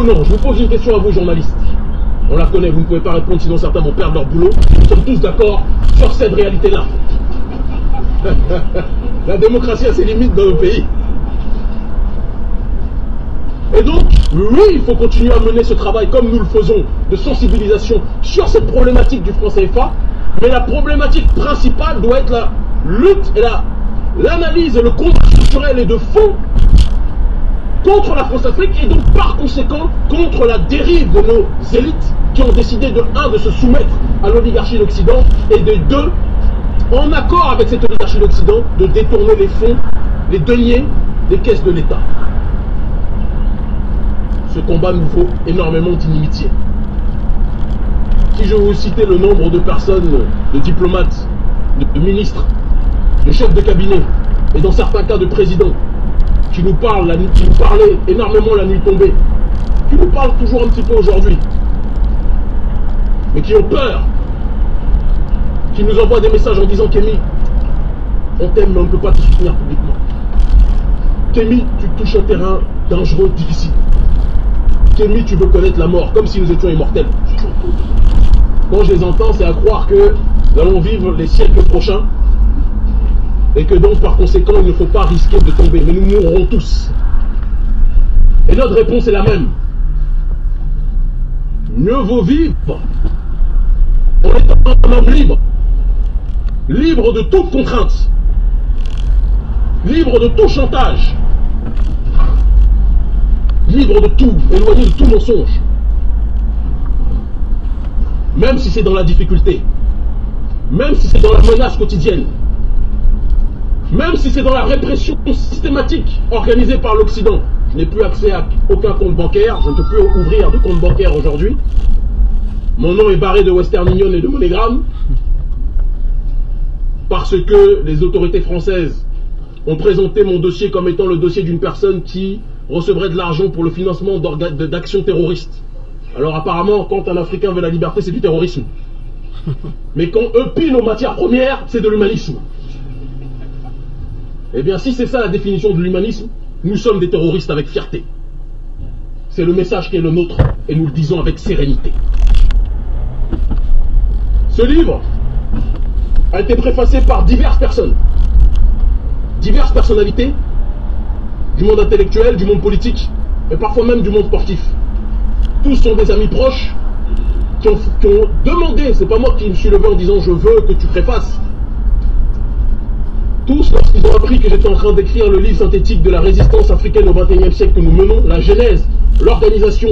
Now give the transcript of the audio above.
ou non? Je vous pose une question à vous, journalistes. On la connaît, vous ne pouvez pas répondre, sinon certains vont perdre leur boulot. Nous sommes tous d'accord sur cette réalité-là. La démocratie a ses limites dans nos pays. Et donc, oui, il faut continuer à mener ce travail comme nous le faisons, de sensibilisation sur cette problématique du franc CFA. Mais la problématique principale doit être la lutte et l'analyse et le combat structurel et de fond contre la France-Afrique et donc par conséquent contre la dérive de nos élites qui ont décidé de se soumettre à l'oligarchie d'Occident et de deux, en accord avec cette oligarchie d'Occident, de détourner les fonds, les deniers des caisses de l'État. Ce combat nous vaut énormément d'inimitié. Si je veux vous citer le nombre de personnes, de diplomates, de ministres, de chefs de cabinet et dans certains cas de présidents qui nous parlaient énormément la nuit tombée, qui nous parlent toujours un petit peu aujourd'hui, mais qui ont peur, qui nous envoient des messages en disant Kémy, on t'aime mais on ne peut pas te soutenir publiquement. Kémy, tu touches un terrain dangereux, difficile. Kémy, tu veux connaître la mort, comme si nous étions immortels. Quand je les entends, c'est à croire que nous allons vivre les siècles prochains et que donc par conséquent il ne faut pas risquer de tomber, mais nous mourrons tous. Et notre réponse est la même. Mieux vaut vivre en étant un homme libre, libre de toute contrainte, libre de tout chantage, libre de tout, éloigné de tout mensonge, même si c'est dans la difficulté, même si c'est dans la menace quotidienne, même si c'est dans la répression systématique organisée par l'Occident. Je n'ai plus accès à aucun compte bancaire, je ne peux plus ouvrir de compte bancaire aujourd'hui. Mon nom est barré de Western Union et de MoneyGram parce que les autorités françaises ont présenté mon dossier comme étant le dossier d'une personne qui recevrait de l'argent pour le financement d'actions terroristes. Alors apparemment, quand un Africain veut la liberté, c'est du terrorisme. Mais quand eux pillent nos matières premières, c'est de l'humanisme. Eh bien, si c'est ça la définition de l'humanisme, nous sommes des terroristes avec fierté. C'est le message qui est le nôtre et nous le disons avec sérénité. Ce livre a été préfacé par diverses personnes, diverses personnalités du monde intellectuel, du monde politique et parfois même du monde sportif. Tous sont des amis proches qui ont demandé, c'est pas moi qui me suis levé en disant je veux que tu préfaces. Tous, lorsqu'ils ont appris que j'étais en train d'écrire le livre synthétique de la résistance africaine au XXIe siècle que nous menons, la genèse, l'organisation